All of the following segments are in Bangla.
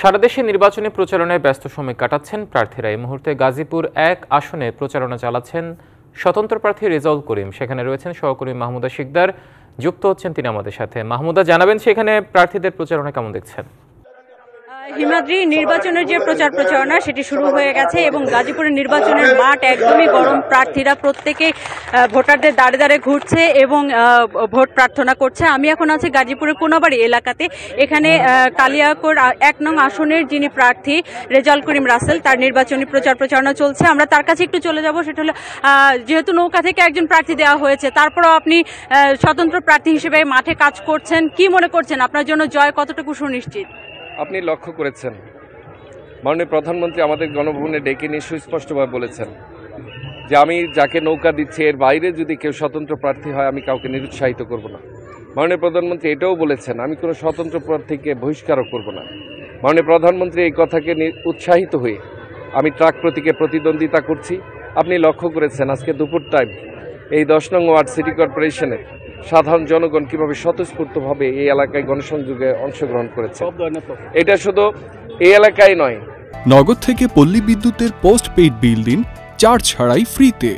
সারা দেশে নির্বাচনী প্রচারণায় ব্যস্ত সময় কাটাচ্ছেন প্রার্থীরা। এই মুহূর্তে গাজীপুর ১ আসনে প্রচারণা চালাচ্ছেন স্বতন্ত্র প্রার্থী রেজাউল করিম। সেখানে রয়েছেন সহকর্মী মাহমুদা শিকদার, যুক্ত হচ্ছেন তিনি আমাদের সাথে। মাহমুদা, জানাবেন সেখানে প্রার্থীদের প্রচারণা কেমন দেখছেন? হিমাদ্রি, নির্বাচনের যে প্রচারণা সেটি শুরু হয়ে গেছে এবং গাজীপুরের নির্বাচনের মাঠ একদমই গরম। প্রার্থীরা প্রত্যেকে ভোটারদের দাঁড়ে দাঁড়ে ঘুরছে এবং ভোট প্রার্থনা করছে। আমি এখন আছি গাজীপুরের কোনাবাড়ি এলাকাতে। এখানে কালিয়াকৈর ১ নং আসনের যিনি প্রার্থী রেজাউল করিম রাসেল, তার নির্বাচনী প্রচারণা চলছে। আমরা তার কাছে একটু চলে যাব। সেটা হলো, যেহেতু নৌকা থেকে একজন প্রার্থী দেওয়া হয়েছে, তারপরেও আপনি স্বতন্ত্র প্রার্থী হিসেবে মাঠে কাজ করছেন, কি মনে করছেন আপনার জন্য জয় কতটুকু সুনিশ্চিত? আপনি লক্ষ্য করেছেন, মাননীয় প্রধানমন্ত্রী আমাদের গণভবনে ডেকে নিয়ে সুস্পষ্টভাবে বলেছেন যে আমি যাকে নৌকা দিচ্ছি এর বাইরে যদি কেউ স্বতন্ত্র প্রার্থী হয় আমি কাউকে নিরুৎসাহিত করব না। মাননীয় প্রধানমন্ত্রী এটাও বলেছেন আমি কোনো স্বতন্ত্র প্রার্থীকে বহিষ্কারও করব না। মাননীয় প্রধানমন্ত্রী এই কথাকে উৎসাহিত হয়ে আমি ট্রাক প্রতীকে প্রতিদ্বন্দ্বিতা করছি। আপনি লক্ষ্য করেছেন আজকে দুপুর টাইম এই ১০ নং ওয়ার্ড সিটি কর্পোরেশনের সাধারণ জনগণ কিভাবে স্বতঃস্ফূর্তভাবে এই এলাকায় গণসংযোগে অংশগ্রহণ করেছে। এটা শুধু এই এলাকায় নয়, নগদ থেকে পল্লী বিদ্যুতের পোস্ট পেইড বিল দিন চার্জ ছাড়াই ফ্রিতে।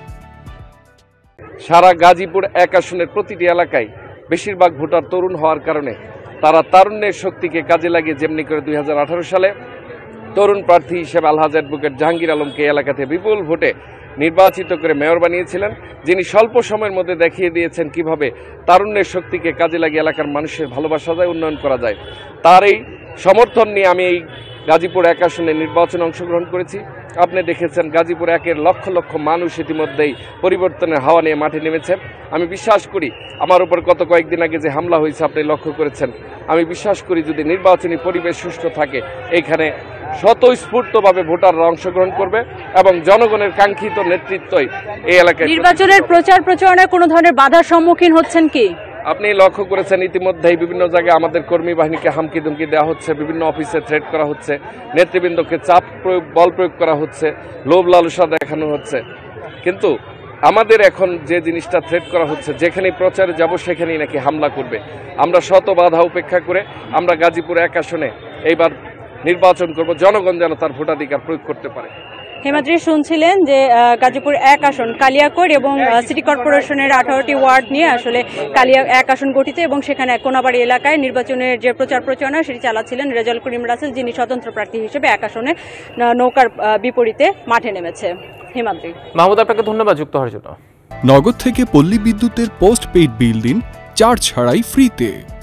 সারা গাজীপুর ১ আসনের প্রতিটি এলাকায় বেশিরভাগ ভোটার তরুণ হওয়ার কারণে তারা তারুণ্যের শক্তিকে কাজে লাগিয়ে যেমনি করে ২০১৮ সালে তরুণ প্রার্থী হিসেবে আলহাজ অ্যাডভোকেট জাহাঙ্গীর আলমকে এলাকাতে বিপুল ভোটে নির্বাচিত করে মেয়র বানিয়েছিলেন, যিনি স্বল্প সময়ের মধ্যে দেখিয়ে দিয়েছেন কিভাবে তারুণ্যের শক্তিকে কাজে লাগিয়ে এলাকার মানুষের ভালোবাসা যায়, উন্নয়ন করা যায়। তার এই সমর্থন নিয়ে আমি এই গাজীপুর ১ আসনে নির্বাচনে অংশগ্রহণ করেছি। আপনি দেখেছেন গাজীপুর ১-এর লক্ষ লক্ষ মানুষ ইতিমধ্যেই পরিবর্তনের হাওয়া নিয়ে মাঠে নেমেছে। আমি বিশ্বাস করি আমার উপর গত কয়েকদিন আগে যে হামলা হয়েছে আপনি লক্ষ্য করেছেন, আমি বিশ্বাস করি যদি নির্বাচনী পরিবেশ সুষ্ঠু থাকে এইখানে স্বতঃস্ফূর্তভাবে ভোটাররা অংশগ্রহণ করবে এবং জনগণের কাঙ্ক্ষিত নেতৃত্বই এই এলাকায়। নির্বাচনের প্রচারণায় কোনো ধরনের বাধার সম্মুখীন হচ্ছেন কি? আপনি লক্ষ্য করেছেন ইতিমধ্যেই বিভিন্ন জায়গায় আমাদের কর্মী বাহিনীকে হামকি ধমকি দেওয়া হচ্ছে, বিভিন্ন অফিসে থ্রেট করা হচ্ছে, নেতৃবৃন্দকে চাপ প্রয়োগ বল প্রয়োগ করা হচ্ছে, লোভ লালসা দেখানো হচ্ছে। কিন্তু আমাদের এখন যে জিনিসটা থ্রেট করা হচ্ছে, যেখানেই প্রচারে যাব সেখানেই নাকি হামলা করবে। আমরা শত বাধা উপেক্ষা করে আমরা গাজীপুর ১ আসনে এইবার নির্বাচন করব, জনগণ যেন তার ভোটাধিকার প্রয়োগ করতে পারে। হেমাদ্রি, শুনছিলেন যে গাজীপুর ১ আসন কালিয়াকৈর এবং সিটি কর্পোরেশনের ১৮টি ওয়ার্ড নিয়ে আসলে ১ আসন গঠিত এবং সেখানে কোনাবাড়ি এলাকায় নির্বাচনের যে প্রচারণা সেটি চালাচ্ছিলেন রেজাউল করিম রাসেল, যিনি স্বতন্ত্র প্রার্থী হিসেবে ১ আসনে নৌকার বিপরীতে মাঠে নেমেছে। হেমাদ্রি, মাহমুদ, আপনাকে ধন্যবাদ যুক্ত হওয়ার জন্য। নগদ থেকে পল্লী বিদ্যুতের পোস্ট পেইড বিল দিন চার্জ ছাড়াই ফ্রিতে।